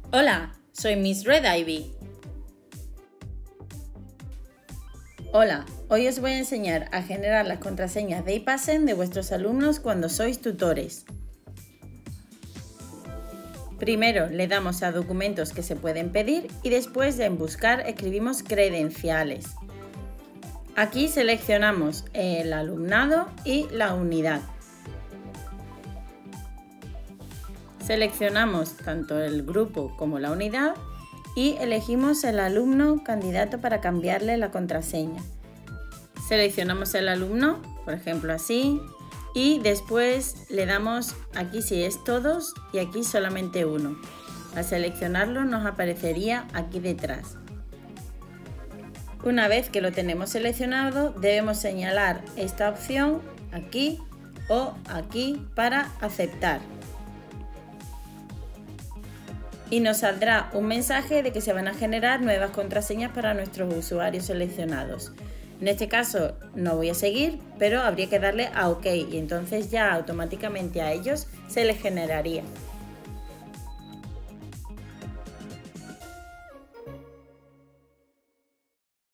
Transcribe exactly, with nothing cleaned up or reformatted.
Hola, soy Miss Red Ivy. Hola, hoy os voy a enseñar a generar las contraseñas de iPassend de vuestros alumnos cuando sois tutores. Primero le damos a documentos que se pueden pedir y después en buscar escribimos credenciales. Aquí seleccionamos el alumnado y la unidad. Seleccionamos tanto el grupo como la unidad y elegimos el alumno candidato para cambiarle la contraseña. Seleccionamos el alumno, por ejemplo así, y después le damos aquí si es todos y aquí solamente uno. Al seleccionarlo nos aparecería aquí detrás. Una vez que lo tenemos seleccionado, debemos señalar esta opción aquí o aquí para aceptar. Y nos saldrá un mensaje de que se van a generar nuevas contraseñas para nuestros usuarios seleccionados. En este caso no voy a seguir, pero habría que darle a OK y entonces ya automáticamente a ellos se les generaría.